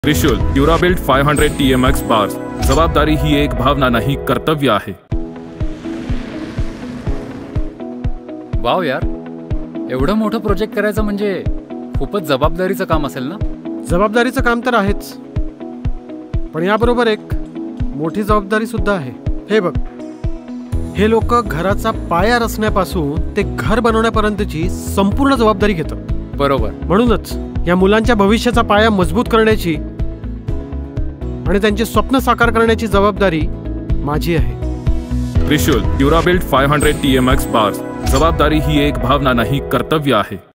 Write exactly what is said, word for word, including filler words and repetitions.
त्रिशूल durabuilt five hundred T M X bars. जबाबदारी ही एक भावना नाही, कर्तव्य आहे. वाव यार, एवढं मोठं प्रोजेक्ट करायचं म्हणजे खूपच जबाबदारीचं काम असेल ना? जबाबदारीचं काम तर आहेच, पण याबरोबर एक मोठी जबाबदारी सुद्धा आहे. हे बघ, हे लोक घराचा पाया रचण्यापासून ते घर बनवण्यापर्यंतची संपूर्ण जबाबदारी घेतात. बरोबर. म्हणूनच या मुलांच्या भविष्याचा पाया मजबूत करण्याची आणि त्यांचे स्वप्न साकार करण्याची जबाबदारी माझी आहे. Trishul durabuilt five hundred T M X bars. जबाबदारी ही एक भावना नाही, कर्तव्य आहे.